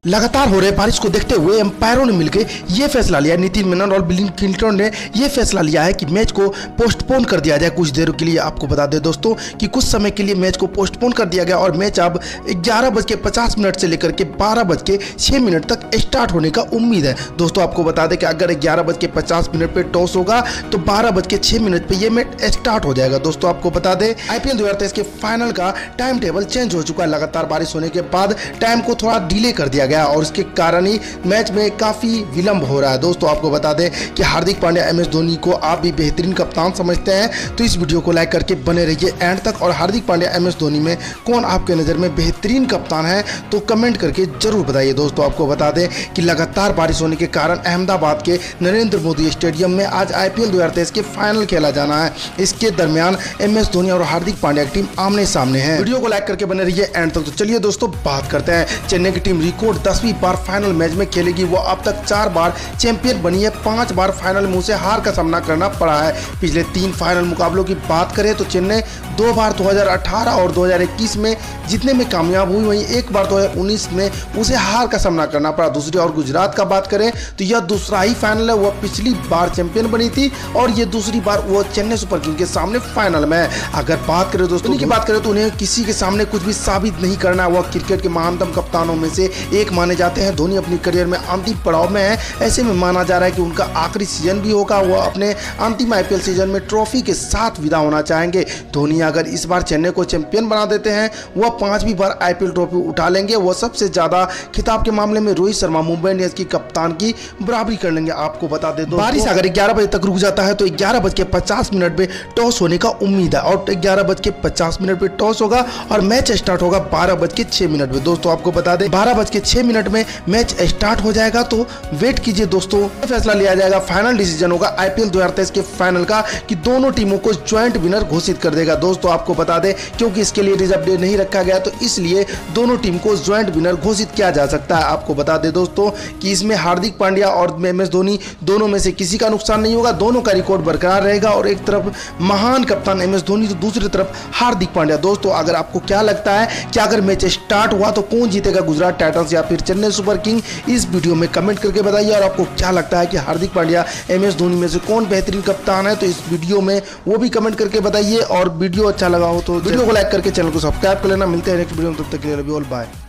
लगातार हो रहे बारिश को देखते हुए एम्पायरों ने मिलकर यह फैसला लिया। नितिन मेनन और बिल क्लिंटन ने यह फैसला लिया है कि मैच को पोस्टपोन कर दिया जाए कुछ देर के लिए। आपको बता दें दोस्तों कि कुछ समय के लिए मैच को पोस्टपोन कर दिया गया और मैच अब 11:50 से लेकर के 12:06 तक स्टार्ट होने का उम्मीद है। दोस्तों आपको बता दें कि अगर 11:50 पे टॉस होगा तो 12:06 पे यह मैच स्टार्ट हो जाएगा। दोस्तों आपको बता दें IPL 2023 के फाइनल का टाइम टेबल चेंज हो चुका है। लगातार बारिश होने के बाद टाइम को थोड़ा डिले कर दिया गया और इसके कारण ही मैच में काफी विलंब हो रहा है। दोस्तों आपको बता दें कि हार्दिक पांड्या MS धोनी को आप भी बेहतरीन कप्तान समझते हैं तो इस वीडियो को लाइक करके बने रहिए एंड तक। और हार्दिक पांड्या MS धोनी में कौन आपके नज़र में बेहतरीन कप्तान है तो कमेंट करके जरूर बताइए। दोस्तों आपको बता दें कि लगातार बारिश होने के कारण अहमदाबाद के नरेंद्र मोदी स्टेडियम में आज IPL 2023 के फाइनल खेला जाना है। इसके दरमियान MS धोनी और हार्दिक पांड्या की टीम आमने सामने है। वीडियो को लाइक करके बने रहिए एंड तक। तो चलिए दोस्तों बात करते हैं। चेन्नई की टीम रिकॉर्ड 10वीं बार फाइनल मैच में खेलेगी। वो अब तक 4 बार चैंपियन बनी है, 5 बार फाइनल में उसे हार का सामना करना पड़ा है। पिछले 3 फाइनल मुकाबलों की बात करें तो चेन्नई 2 बार 2018 और 2021 में जीतने में कामयाब हुई, वहीं 1 बार 2019 में उसे हार का सामना करना पड़ा। दूसरी और गुजरात का बात करें तो यह दूसरा ही फाइनल है। वह पिछली बार चैंपियन बनी थी और ये दूसरी बार वो चेन्नई सुपर किंग के सामने फाइनल में है। अगर बात करें दोस्तों की बात करें तो उन्हें किसी के सामने कुछ भी साबित नहीं करना है। वह क्रिकेट के महानतम कप्तानों में से एक माने जाते हैं। धोनी अपनी करियर में अंतिम पड़ाव में है। ऐसे में माना जा रहा है कि उनका आखिरी सीजन भी होगा। वह अपने अंतिम IPL सीजन में ट्रॉफी के साथ विदा होना चाहेंगे। धोनी अगर इस बार चेन्नई को चैंपियन बना देते हैं वह 5वीं बार IPL ट्रॉफी उठा लेंगे। वह सबसे ज्यादा खिताब के मामले में रोहित शर्मा मुंबई इंडियंस की कप्तान की बराबरी कर लेंगे। आपको बता दें बारिश अगर 11 बजे तक रुक जाता है तो 11:50 पे टॉस होने का उम्मीद है और 11:50 पे टॉस होगा और मैच स्टार्ट होगा 12:06 पे। दोस्तों आपको बता दें 12:06 में मैच स्टार्ट हो जाएगा तो वेट कीजिए दोस्तों। फैसला लिया जाएगा, फाइनल डिसीजन होगा IPL 2023 के फाइनल का कि दोनों टीमों को ज्वाइंट विनर घोषित कर देगा। दोस्तों आपको बता दें क्योंकि इसके लिए रिजर्व डे नहीं रखा गया तो इसलिए दोनों टीम को ज्वाइंट विनर घोषित किया जा सकता है। आपको बता दें दोस्तों कि इसमें हार्दिक पांड्या और MS धोनी दोनों में से किसी का नुकसान नहीं होगा। दोनों का रिकॉर्ड बरकरार रहेगा और एक तरफ महान कप्तान MS धोनी तो दूसरी तरफ हार्दिक पांड्या। दोस्तों अगर आपको क्या लगता है कि अगर मैच स्टार्ट हुआ तो कौन जीतेगा, गुजरात टाइटंस या फिर चेन्नई सुपर किंग, इस वीडियो में कमेंट करके बताइए। और आपको क्या लगता है कि हार्दिक पांड्या MS धोनी में से कौन बेहतरीन कप्तान है तो इस वीडियो में वो भी कमेंट करके बताइए। और वीडियो अच्छा लगा हो तो वीडियो को लाइक करके चैनल को सब्सक्राइब कर लेना। मिलते हैं नेक्स्ट वीडियो में, तब तक के लिए लव यू ऑल, बाय।